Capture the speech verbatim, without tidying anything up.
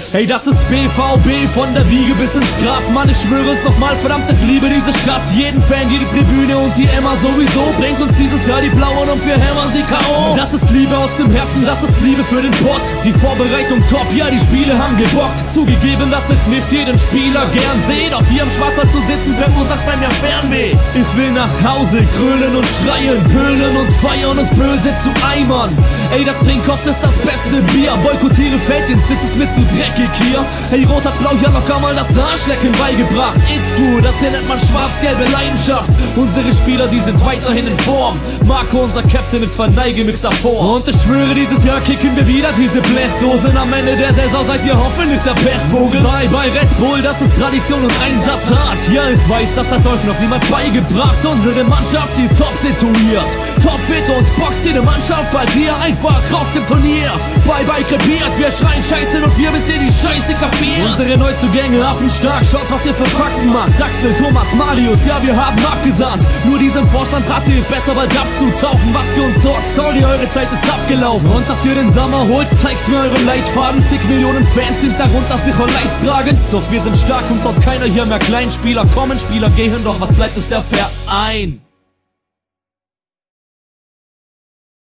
Hey, das ist B V B von der Wiege bis ins Grab. Mann, ich schwöre es nochmal, verdammt, ich liebe diese Stadt. Jeden Fan, jede Tribüne und die Emma sowieso bringt uns dieses Jahr die Blauen und wir hämmern sie K O. Das ist Liebe aus dem Herzen, das ist Liebe für den Pott. Die Vorbereitung top, ja, die Spiele haben gebockt. Zugegeben, dass ich nicht jeden Spieler gern sehe, doch hier im Schwarzwald zu sitzen verursacht bei mir Fernweh. Ich will nach Hause grölen und schreien, pölen und feiern und böse zu eimern. Ey, das Brinkhoffs ist das beste Bier. Boykottiere Felddienst, das ist mir zu dreckig hier. Hey, Rot hat Blau ja locker mal das Arschlecken beigebracht. It's true, das hier nennt man schwarz-gelbe Leidenschaft. Unsere Spieler, die sind weiterhin in Form. Marco, unser Captain, ich verneige mich davor. Und ich schwöre, dieses Jahr kicken wir wieder diese Blechdosen. Am Ende der Saison seid ihr hoffentlich der Pechvogel. Bei, bei Red Bull, das ist Tradition und Einsatz hart. Ja, ich weiß, das hat euch noch niemand beigebracht. Unsere Mannschaft, die ist top situiert, topfit und boxt jede Mannschaft bei dir einfach raus dem Turnier. Bye bye krepiert, wir schreien Scheiße und wir bis ihr die Scheiße kapiert. Unsere Neuzugänge affenstark, schaut was ihr für Faxen macht. Axel, Thomas, Marius, ja wir haben abgesandt. Nur diesem Vorstand rate ich besser bald abzutauchen. Watzke und Sorg, sorry, eure Zeit ist abgelaufen. Und dass ihr den Sommer holt, zeigt mir euren Leitfaden. Zig Millionen Fans sind darunter sicher leidtragend. Doch wir sind stark, uns haut keiner hier mehr Kleinspieler. Kommen Spieler, gehen, doch was bleibt ist der Verein.